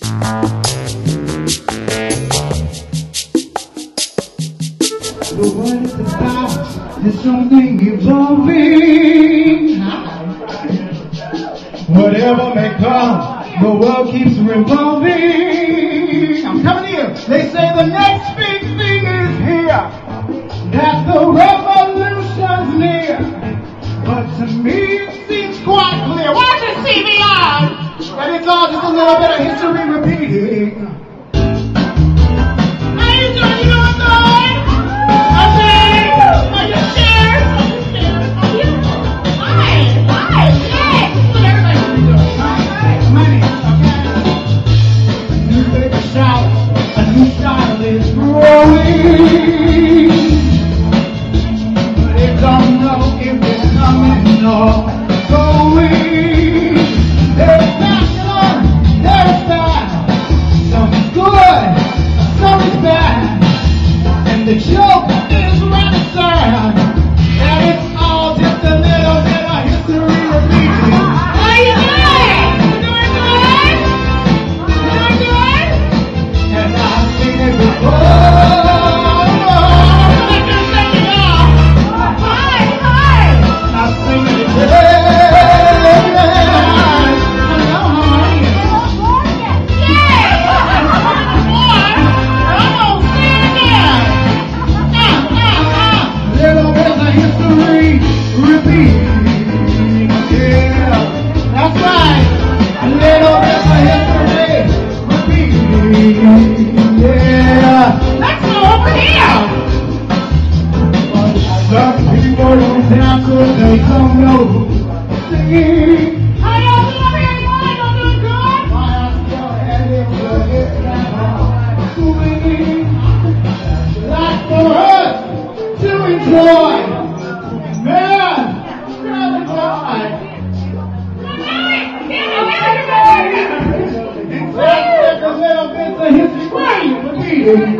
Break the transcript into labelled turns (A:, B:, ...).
A: The world is about is something evolving. Whatever may come, the world keeps revolving. I'm coming here. They say the next big thing is here, that the revolution's near. But to me it seems quite clear, watching TV Live, that it's all just a little bit of history repeating. The joke is rather sad, and it's all just a little bit of history repeating.
B: How you doing? You doing good? You doing good?
A: And I've seen it before.
B: Hi.
A: I've seen it again. They don't know singing.
B: How y'all doing? Y'all doing good?
A: I'm still headed to hit that swinging. That's for us to enjoy. Man, grab a joy. It's like a little bit of history for me.